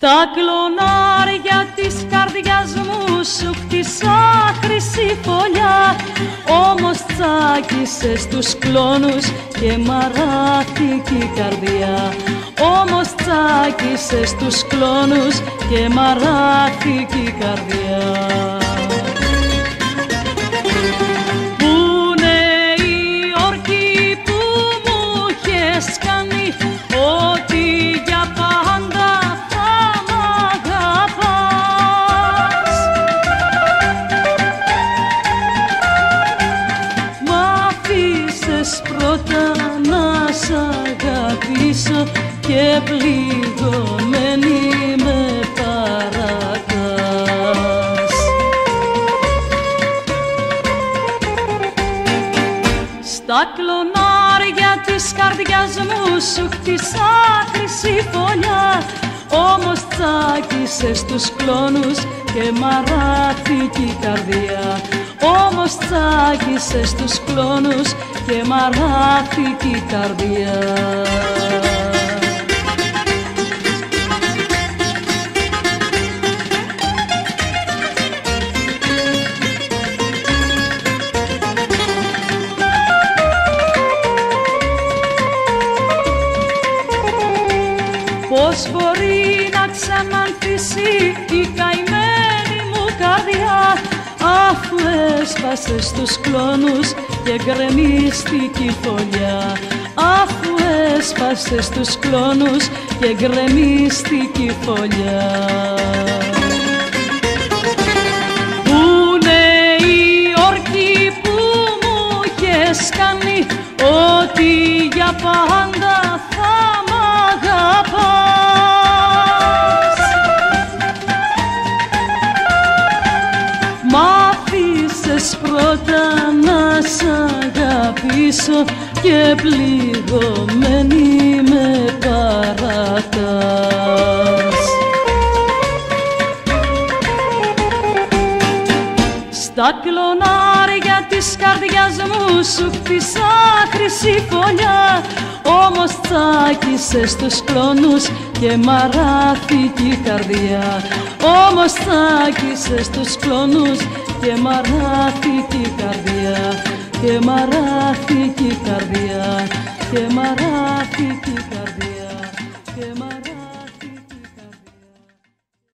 Στα κλονάρια της καρδιάς μου σου χτίσα χρυσή φωλιά, όμως τσάκισες τους κλόνους και μαράχτηκε η καρδιά. Όμως τσάκισες τους κλόνους και μαράχτηκε η καρδιά. Πούνε οι όρκοι που μου είχες κάνει ότι για πάντα θα μ' αγαπάς. Μ' αφήσες πρώτα να σ' αγαπήσω και πληγωμένη με παρατάς. Στα κλονάρια της καρδιάς μου σου χτίσα χρυσή φωλιά, όμως τσάκισες τους κλόνους και μαράχτηκε η καρδιά. Όμως τσάκισες τους κλόνους και μαράχτηκε η καρδιά. Πώς μπορεί να ξανανθίσει η καημένη μου καρδιά, αφού έσπασες τους κλόνους και γκρεμίστηκε η φωλιά. Αφού έσπασες τους κλόνους και γκρεμίστηκε η φωλιά. Πούνε οι όρκοι που μου είχες κάνει ότι για πάντα θα μ' αγαπάς. Μ' αφήσες πρώτα να σ' αγαπήσω και πληγωμένη με παρατάς. Στα κλονάρια της καρδιάς μου σου χτίσα χρυσή φωλιά, όμως τσάκισες τους κλόνους και μαράχτηκε η καρδιά. Όμως τσάκισες τους κλόνους και μαράχτηκε η καρδιά. Και μαράχτηκε η καρδιά. Και μαράχτηκε η καρδιά. Και μαράχτηκε